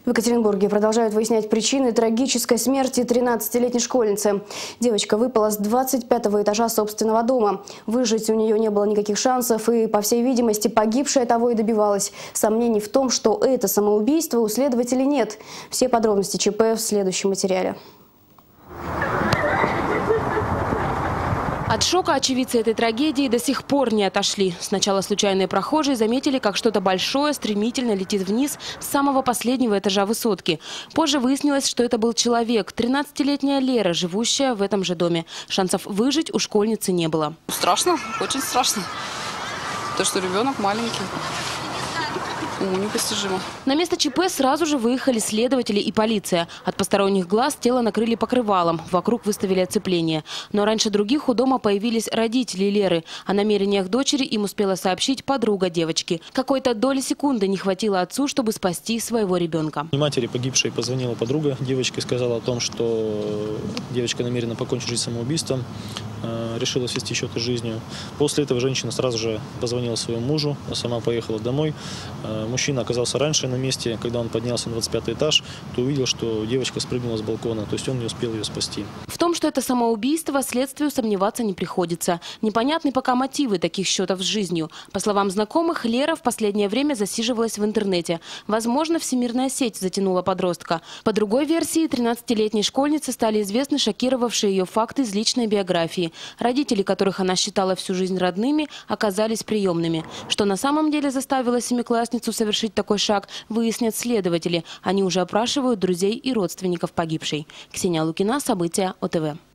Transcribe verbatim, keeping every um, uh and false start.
В Екатеринбурге продолжают выяснять причины трагической смерти тринадцатилетней школьницы. Девочка выпала с двадцать пятого этажа собственного дома. Выжить у нее не было никаких шансов, и, по всей видимости, погибшая того и добивалась. Сомнений в том, что это самоубийство, у следователей нет. Все подробности ЧП в следующем материале. От шока очевидцы этой трагедии до сих пор не отошли. Сначала случайные прохожие заметили, как что-то большое стремительно летит вниз с самого последнего этажа высотки. Позже выяснилось, что это был человек, тринадцатилетняя Лера, живущая в этом же доме. Шансов выжить у школьницы не было. Страшно, очень страшно. То, что ребенок маленький. Уму непостижимо. На место ЧП сразу же выехали следователи и полиция. От посторонних глаз тело накрыли покрывалом. Вокруг выставили оцепление. Но раньше других у дома появились родители Леры. О намерениях дочери им успела сообщить подруга девочки. Какой-то доли секунды не хватило отцу, чтобы спасти своего ребенка. Матери погибшей позвонила подруга девочки, сказала о том, что девочка намерена покончить жизнь самоубийством. Решила свести счеты с жизнью. После этого женщина сразу же позвонила своему мужу, сама поехала домой. Мужчина оказался раньше на месте. Когда он поднялся на двадцать пятый этаж, то увидел, что девочка спрыгнула с балкона. То есть он не успел ее спасти. В том, что это самоубийство, следствию сомневаться не приходится. Непонятны пока мотивы таких счетов с жизнью. По словам знакомых, Лера в последнее время засиживалась в интернете. Возможно, всемирная сеть затянула подростка. По другой версии, тринадцатилетней школьнице стали известны шокировавшие ее факты из личной биографии. Родители, которых она считала всю жизнь родными, оказались приемными. Что на самом деле заставило семиклассницу совершить такой шаг, выяснят следователи. Они уже опрашивают друзей и родственников погибшей. Ксения Лукина, события ОТВ.